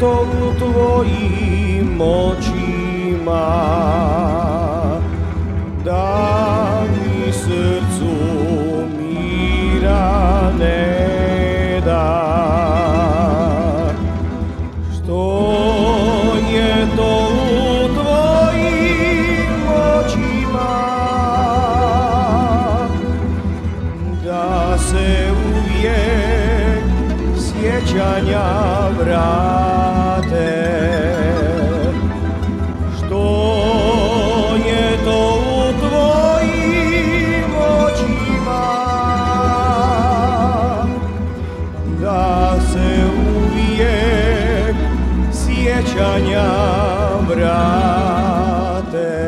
to u tvojim očima, da mi srcu mira ne da. Što je to u tvojim očima, da se uvijek sjećanja vrate. Što je to u tvojim očima, da se uvijek sjećanja vrate.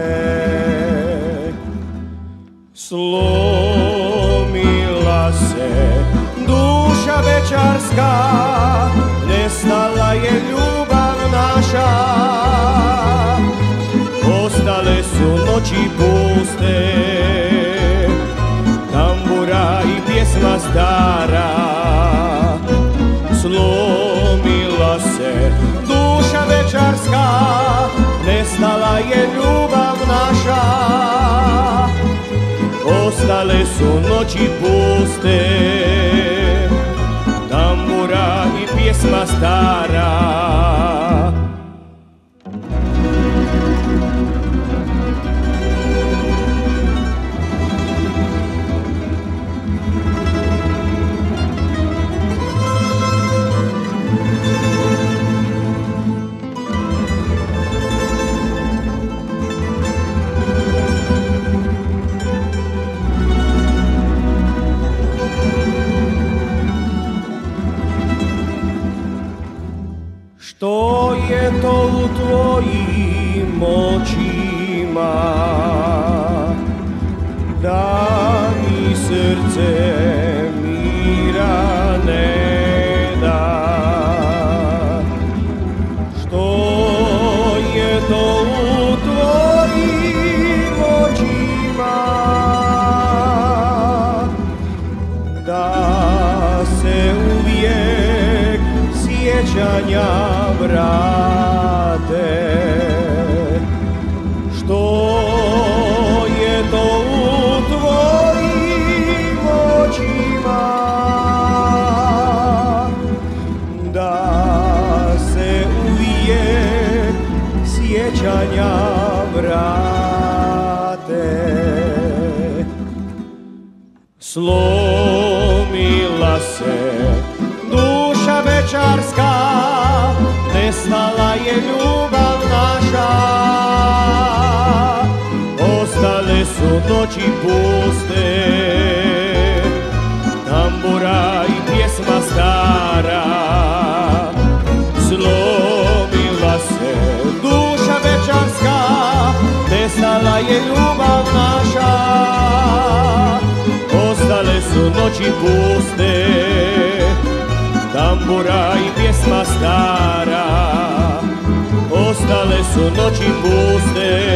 Slomila se duša večarska, nestala je ljubav naša, ostale su noći puste, tambura i pjesma stara. Slomila se duša večarska, nestala je ljubav naša, ostale su noći puste, tambura i pjesma stara. Što je to u tvojim očima, da mi srce mira ne da. Što je to u tvojim očima, da se uvijek sjećanja vrate. Što je to u tvojim očima, da se uvijek sjećanja vrate. Slomila se duša večarska, nestala je ljubav naša, ostale su noći puste, tambura i pjesma stara. Slomila se duša večarska, nestala je ljubav naša, ostale su noći puste, tambura i pjesma stara. Ostale su noći puste,